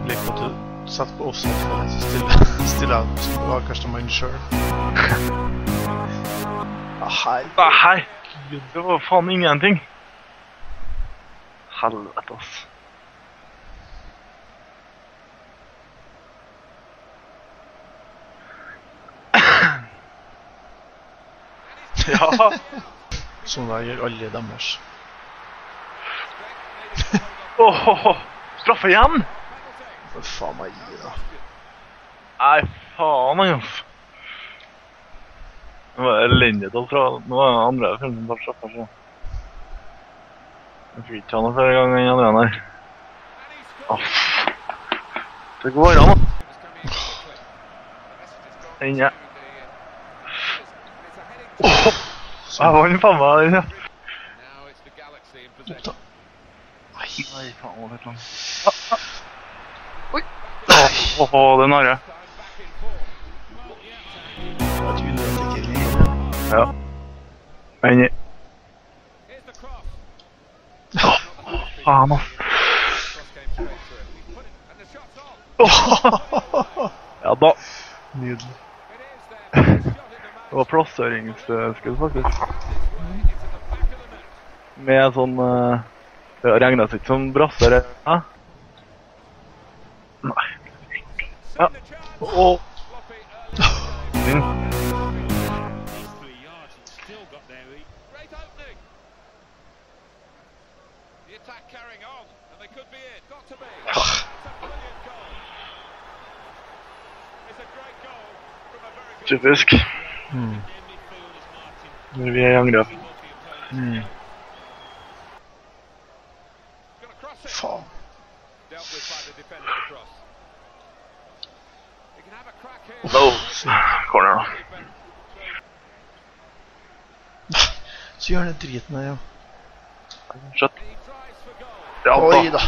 blikk på at du satt på offside for deg, så stiller jeg som du var kanskje mann selv. Hei. Hei! Det var faen ingenting. Helvete, ass. Ja. Sånn der gjør alle deres. Straffe igjen? Hva faen meg gi da? Nei, faen, ass. Det var elendig til å fra. Nå var det andre filmen bare straffe seg. Jeg fikk ikke ha noe flere ganger enn andre her. Det går an, da. Inne. Jeg var den faen meg den, ja. Oppta. Nei, faen, hva vet du? Oi! Det er nære. Jeg tror det ikke ligger. Ja. Inni. Faen, ass. Ja da. Nydelig. Det var plassøringsskudd, faktisk. Med sånn... Det regnet ikke som brasser, ja? Nei. Ja. Typisk. Når vi er i angrep. Faen. Corner da. Så gjør den driten her, ja. Skjøtt. Ja, Oi da.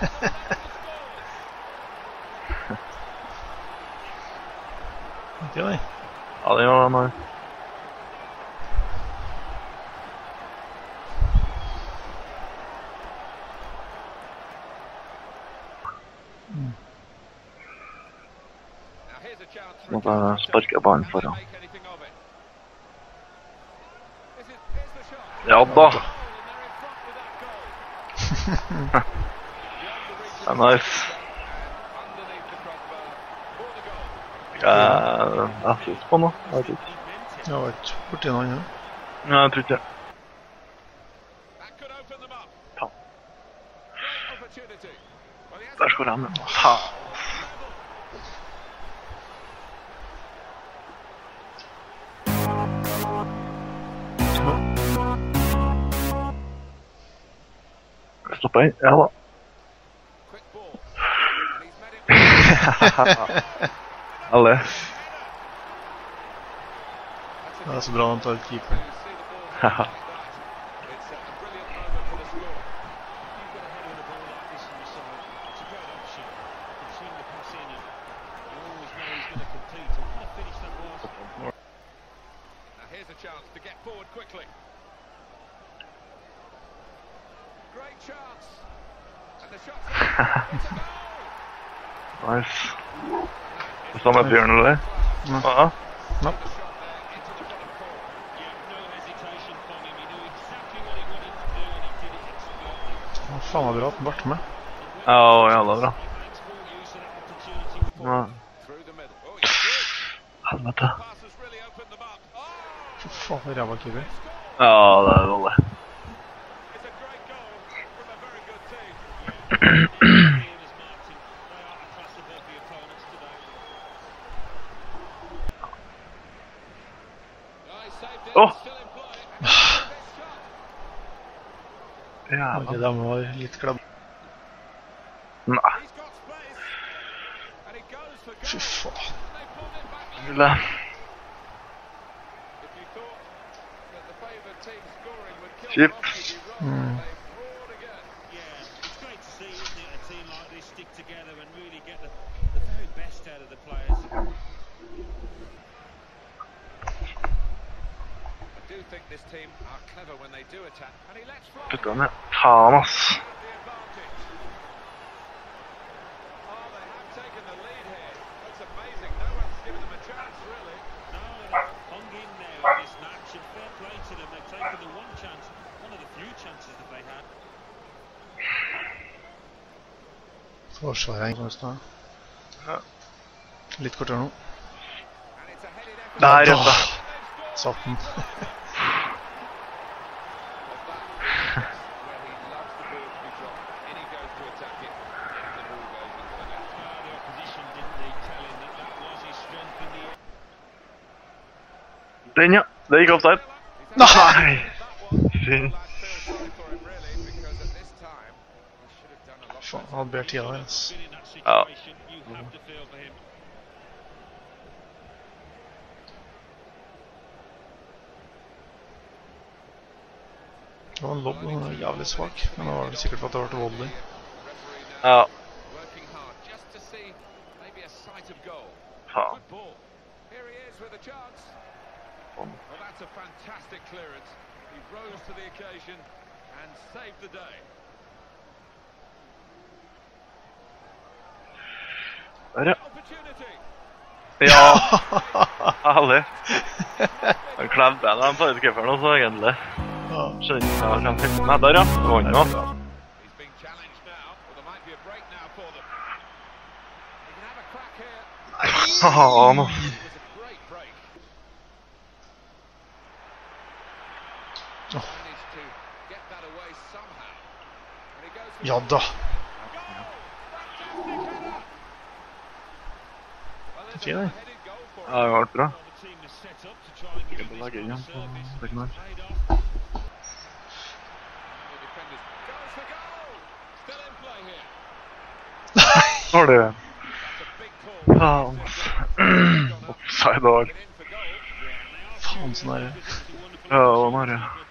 Ikke det? Ja, det gjør den her. Nå sparker jeg ballen foran. Ja da! Det er nice. Jeg synes på noe, jeg vet ikke. Jeg var ikke borti noe annet. Nei, jeg tror ikke det. Ta. Der skal han, ja. Ta. Stopper jeg? Ja da. Alle. Det er så bra han tar keeper. Haha. Nice. Det samme Bjørn, eller? Ja. Ja. Faen var bra at den ble med. Ja, jævla bra. Ja. Helvete. Fy faen, ræva keeper. Ja, det er rolig. Ja, ok, de var litt klabb. Nei. Fy faen. Ville. Kjipt. Putt den ned. Faen, ass. given them a chance, really. No, they've hung in there in this match, and fair play to them. They've taken the one chance, one of the few chances that they had. Forsvaret er snart. Litt kortere nå. And it's a headed effort. Der, Ja, ja. Satt den. Where he loves the ball to be dropped. In he goes to attack it, and the ball goes into the net. The opposition didn't need telling that was his strength in the air. Den, ja. Det gikk offside. Nei! Fint. Faen, han hadde bedre tid av det, ass. Ja. Det var en lobb, den var jævlig svak, men det var vel sikkert for at det var til voldelig. Ja. Faen. Well, that's a fantastic clearance. He rose to the occasion and saved the day. Der, ja. Opportunity. Ja. Herlig. Han klemte en av dem forrige keeperen også, egentlig. Ja. Skjønner ikke hva han kan finne. Nei, der, ja. Det var han, ja. He's being challenged now. Well, there might be a break now for them. They can have a crack here. Faen, It ass. was a great break. Managed to get that away somehow. And he goes for Ja da. Fint, det. Ja, det var bra. Ikke på legge inn, ja. Det kan være. Har du? Faen, ass. Offside var. Faen, sånn er det. Ja, det var nære.